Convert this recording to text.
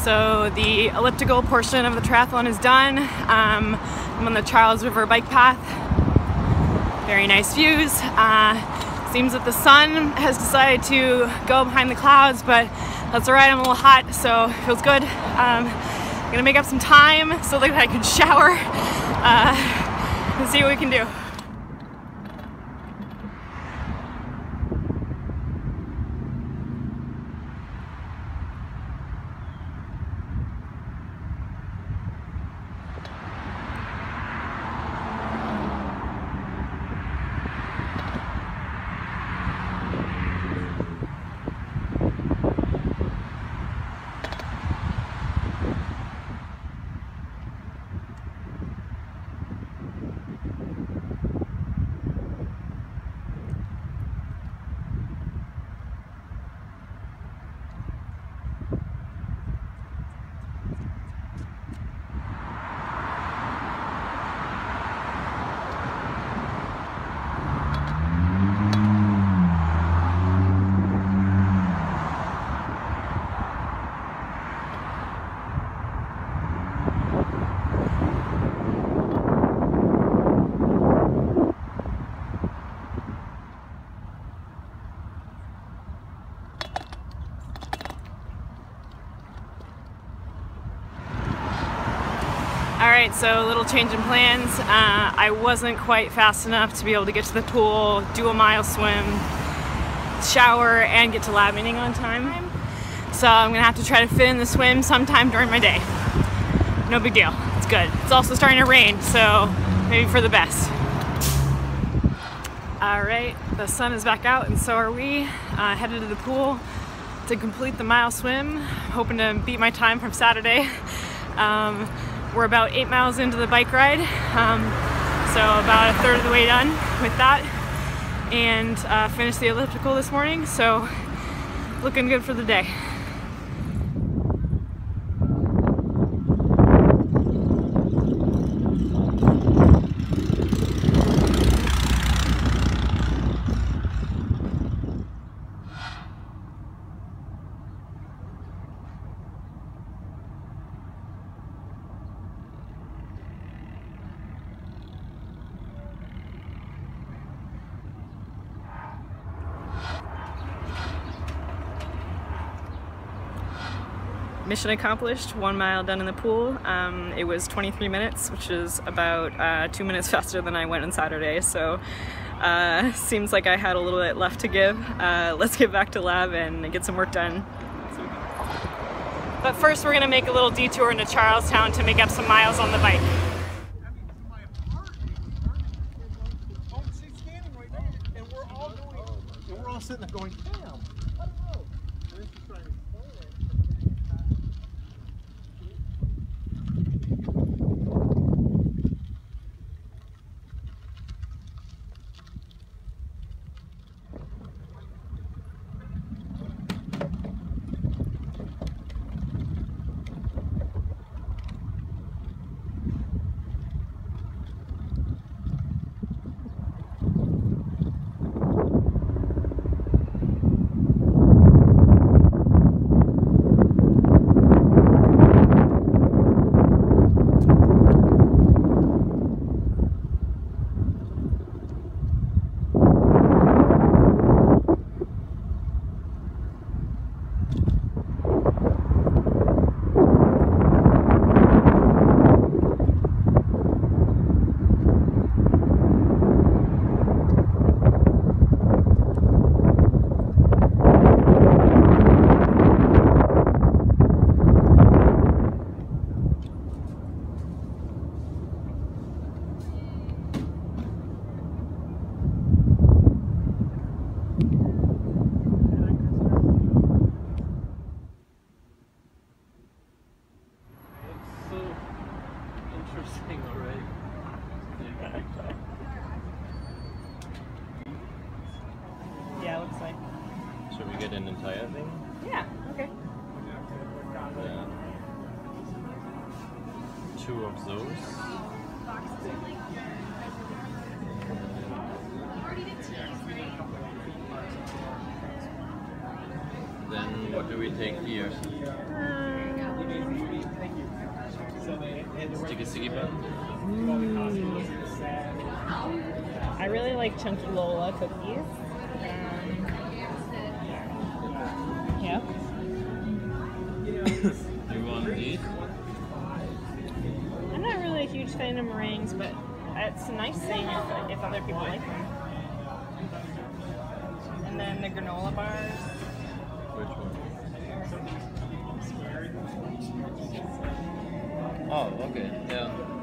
So the elliptical portion of the triathlon is done. I'm on the Charles River bike path. Very nice views. Seems that the sun has decided to go behind the clouds, but that's alright, I'm a little hot, so it feels good. I'm gonna make up some time so that I can shower and see what we can do. Alright, so a little change in plans. I wasn't quite fast enough to be able to get to the pool, do a mile swim, shower, and get to lab meeting on time. So I'm gonna have to try to fit in the swim sometime during my day. No big deal, it's good. It's also starting to rain, so maybe for the best. Alright, the sun is back out and so are we. Headed to the pool to complete the mile swim. Hoping to beat my time from Saturday. We're about 8 miles into the bike ride, so about a third of the way done with that, and finished the elliptical this morning, so looking good for the day. Mission accomplished, 1 mile done in the pool. It was 23 minutes, which is about 2 minutes faster than I went on Saturday, so seems like I had a little bit left to give. Let's get back to lab and get some work done. But first we're gonna make a little detour into Charlestown to make up some miles on the bike. We're all sitting there going, damn, I don't know. Yeah, it looks like. Should we get an entire thing? Yeah, okay. Yeah. 2 of those. Then what do we take here? Sticky sticky bun. I really like Chunky Lola cookies. Yep. You want these? I'm not really a huge fan of meringues, but it's a nice thing if other people like them. And then the granola bars. Which one? Oh, okay. Yeah.